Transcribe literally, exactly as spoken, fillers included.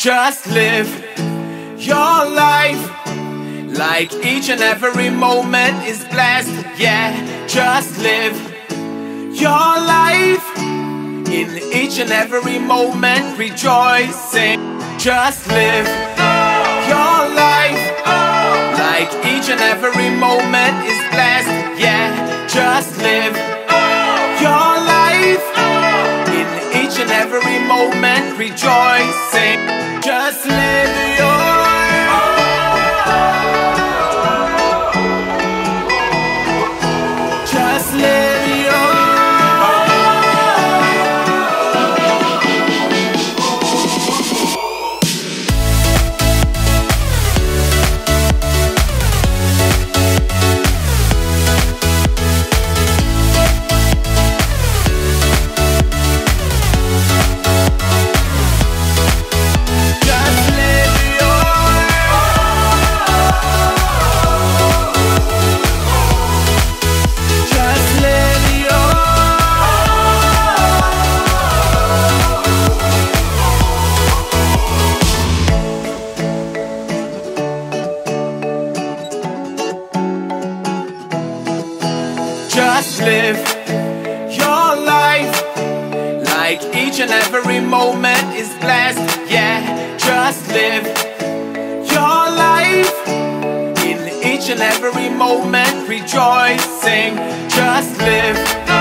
Just live your life like each and every moment is blessed. Yeah, just live your life in each and every moment, rejoicing. Just live your life like each and every moment is blessed. Yeah, just live your life in each and every moment, rejoicing. Just live your Just live your Just live your life like each and every moment is blessed. Yeah, just live your life in each and every moment, rejoicing. Just live